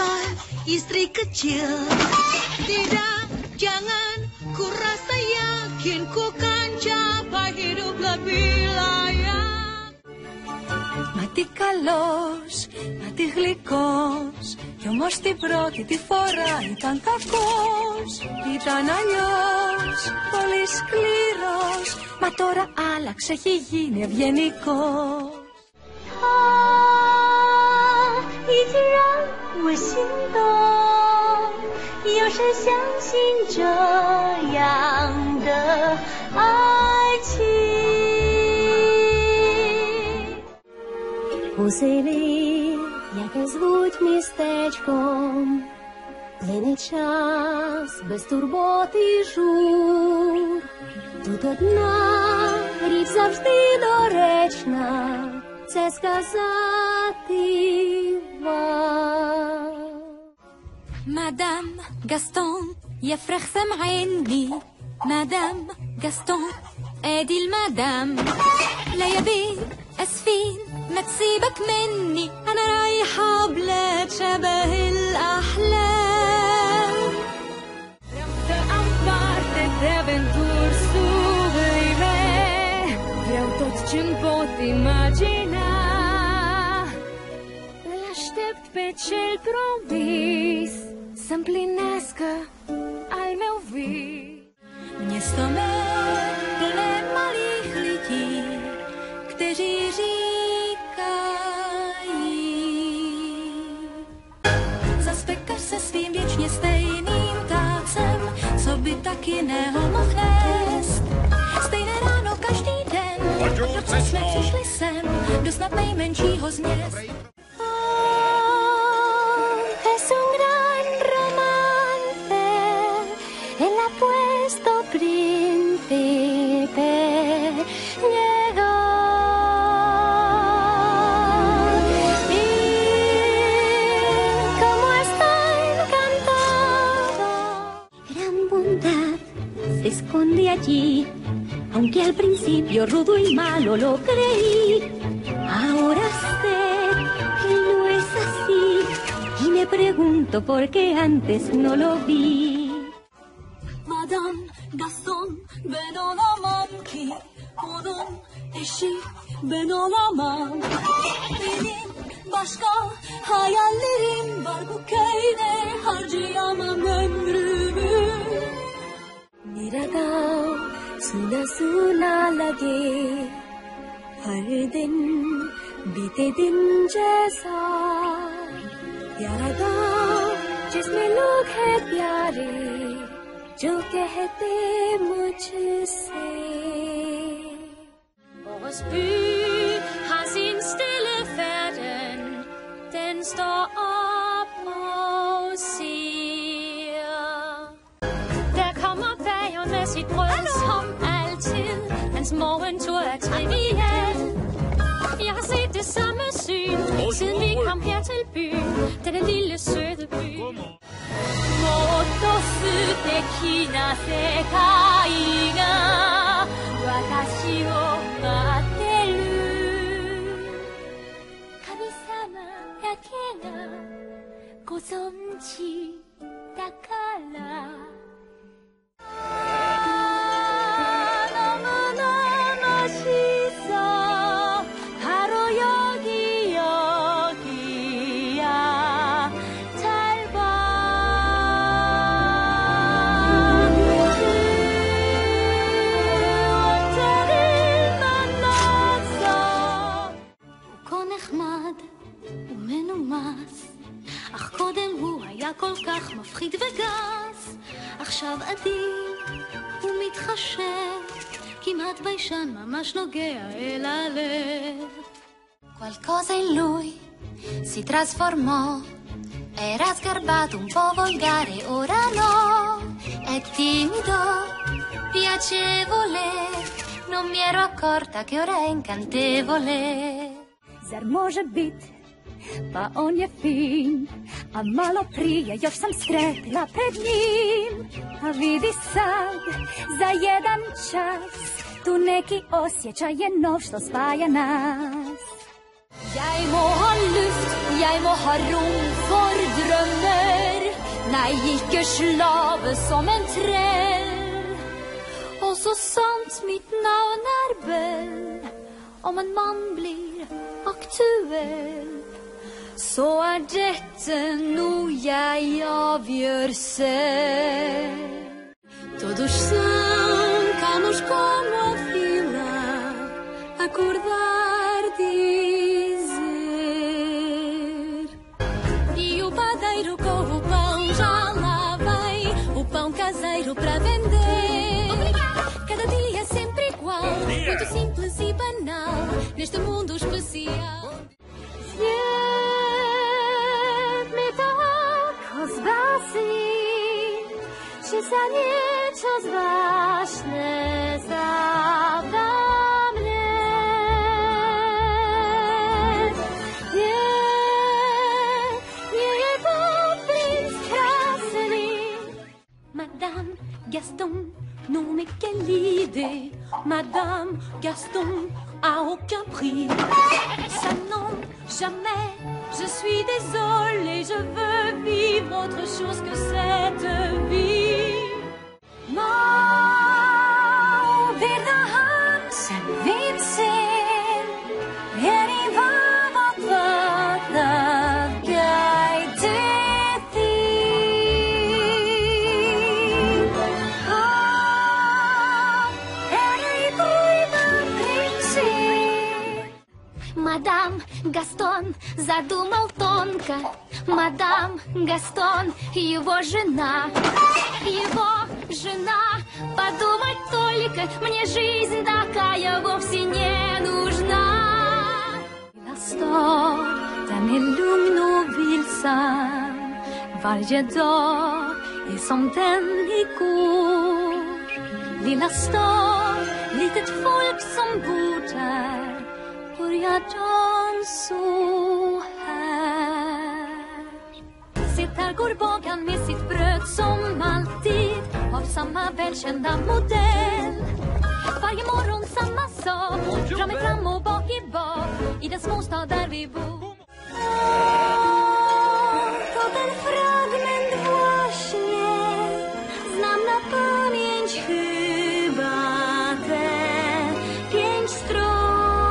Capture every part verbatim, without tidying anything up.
bukan istri kecil. Tidak, jangan, ku rasa yakin ku kan capai hidup lebih layak. Μα τι καλός, μα τι γλυκός, κι όμως την πρώτη τη φορά ήταν κακός. Ήταν αλλιώς, πολύ σκληρός, μα τώρα άλλαξε, έχει γίνει ευγενικός. 已经让我心动，有谁相信这样的爱情？У селі, яке звуть містечком, плине час без турботи й жур. Тут одна річ завжди доречна, це сказати вам. مدام جاستون يفرخ سمعيني، مدام جاستون ادي المدام. لا يا بيه اسفين ما تسيبك مني، انا رايحة بلاد شبه الاحلام. Vreau tot ce-mi pot imagina, îl aștept pe cel promis să împlinească al meu vis. Město mé plné malých lidí, kteří říkají, zas pekař se svým věčně stejným tácem, co by tak jiného mohl nést. Stejné ráno každý den, proto jsme přišli sem, do snad nejmenšího z měst. Es un gran romance, el apuesto príncipe llegó. Y como está encantado, gran bondad se esconde allí. Aunque al principio rudo y malo lo creí, ahora sé que no es así y me pregunto por qué antes no lo vi. Madame Gaston ben olamam ki, onun eşi ben olamam. Benim başka hayallerim var, bu köyde harcayamam ömrümü. मेरा गाँव सुना सुना लगे, हर दिन बीते दिन जैसा, प्यारा गाँव जिसमें लोग हैं प्यारे, जो कहते मुझसे. Vores by har sin stille færden, den står op og siger. Der kommer bagen med sit brød som altid, hans morgentur er trivial. Jeg har set det samme syn, siden vi kom her til byen, denne lille søde by. Moto suteki na sekai ga watashi o matteru. Kami-sama dake ga gozonchi dakara. 'אך קודם הוא היה כל כך מפחיד וגס, עכשיו עדין ומתחשב, כמעט ביישן, ממש נוגע אל הלב. Qualcosa in lui si trasformò, era sgarbato, un po' volgare, ora no, è timido, piacevole, non mi ero accorta che ora è incantevole. Zar može bit, pa on je fin, a malo prije još sam strepila pred njim. A vidi sad, za jedan čas, tu neki osjećaj je nov što spaja nas. Jeg må ha lyst, jeg må ha rom for drømmer. Nej, ikke slave som en träll. Och så sant mitt navn är Belle. Om en man blir aktuell, så är dette nog jag avgör selv. Todos são calmos como a fila, acordar dizer. E o padeiro com o pão já lá vai, o pão caseiro pra vender. Cada dia é sempre igual, muito simples e banal, neste mundo especial. Zjedź mi tak ozwasi, że za niečo zvláštne záva mne. Nie, nie je to princ krásný. Madame Gaston, non mais quelle idée. Madame Gaston a aucun prix. Ça non, jamais. Je suis désolée, je veux vivre autre chose que cette vie. Maar weer de Hans en Vincent. En ik wou wat wat dat kijkt dit niet. Ah, en ik doe mijn prinsip. Madame Gaston задумал тонко. Мадам Гастон, его жена, его жена. Подумать только, мне жизнь такая вовсе не нужна. Lilla stad, den är lugn och vilsam. Varje dag är som den igår. Lilla stad, litet folk som bor där. Börjar dagen så här. Se, där går bagaren med sitt bröd som alltid har samma välkända modell. Varje morgon samma sak, fram och fram och bak i bak, i den småstad där vi bor. To ten fragment właśnie znam na pamięć chyba te pięć stron.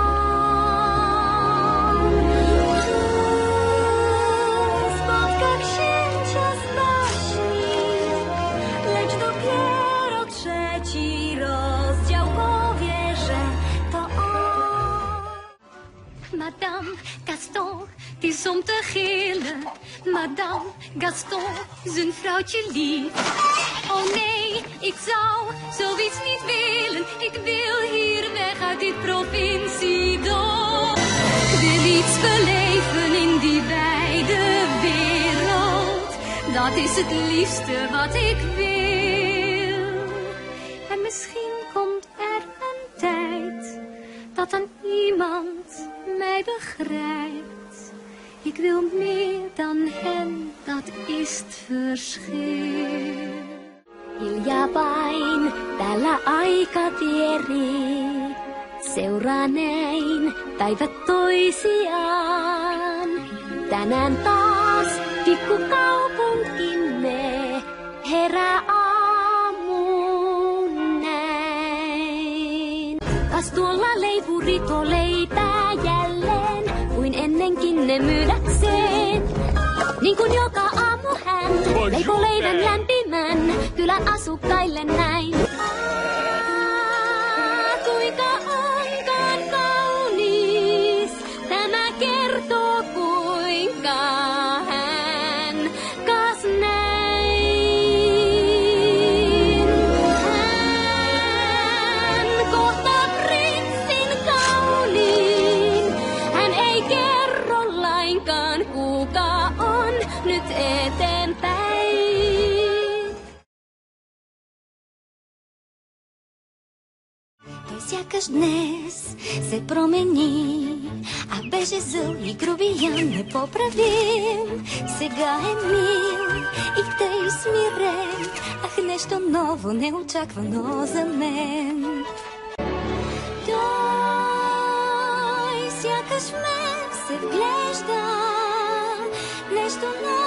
Madame Gaston, het is om te gillen. Madame Gaston, zijn vrouwtje lief. Oh nee, ik zou zoiets niet willen. Ik wil hier weg uit dit provinciedorp. Ik wil iets beleven in die wijde wereld. Dat is het liefste wat ik wil. En misschien komt er een tijd dat dan iemand mij begrijpt. Ik wil meer dan hen, dat is het verschil. Hiljapain täällä aika vieri, seuraa näin päivät toisiaan. Tänään taas pikkukaupunkimme herää aamuun näin. Kas tuolla leipuri tuo leipää jälleen, kuin ennenkin ne myydäkseen. Niin kuin joka aamu hän leipoo leivän lämpimän kylän asukkaille näin. Ah, kuinka onkaan kaunis, tämä kertoo kuinka hän kas näin. Hän kohtaa prinssin kauniin, hän ei kerro lainkaan kuka on nyt eteenpäin. Сякаш днес се промени, а беше зъл и грубиян непоправим. Сега е мил и тъй смирен, ах, нещо ново, неочаквано за мен. Той сякаш в мен се вглежда, нещо ново.